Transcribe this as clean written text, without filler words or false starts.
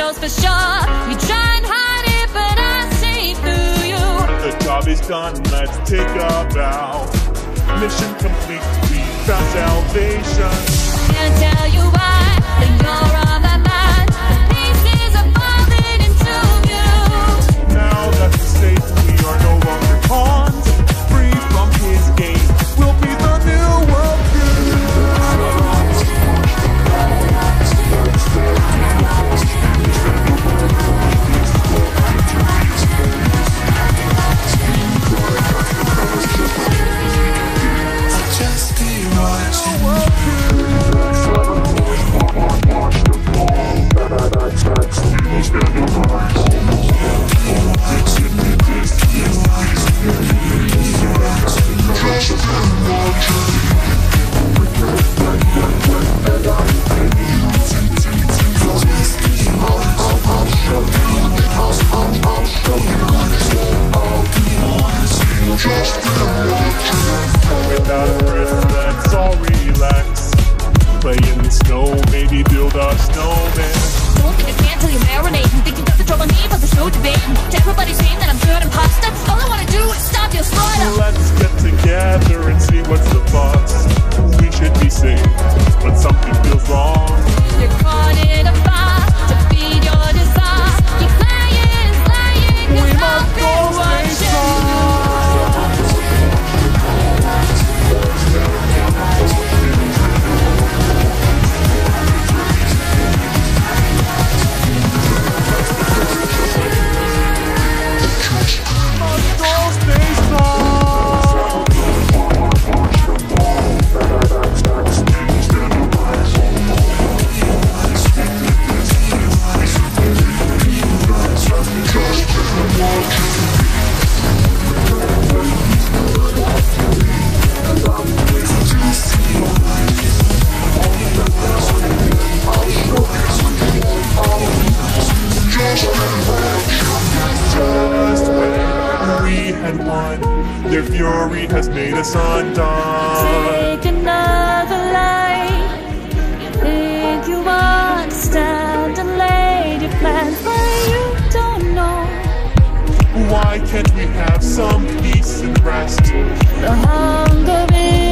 knows for sure. You try and hide it, but I see through you. The job is done, let's take a bow. Mission complete, we found salvation. Can't tell you why, but you're on my mind. The pieces are falling into view. Now that we're safe, we are no longer pawns. Free from his game, we'll be the new world without a risk, let's all relax. Play in the snow, maybe build a snowman. Don't get a can till you marinate and think you got the trouble me, but there's no debate. To everybody's saying that I'm good and pasta. All I wanna do is stop your slaughter. Let's get together and see what's the fuss. We should be safe, but something feels wrong. You're caught in a fire to feed your desire. You're flying, We must go stay strong. Their fury has made us undone. take another life. You think you understand and laid your plans, but you don't know. Why can't we have some peace and rest? The hunger is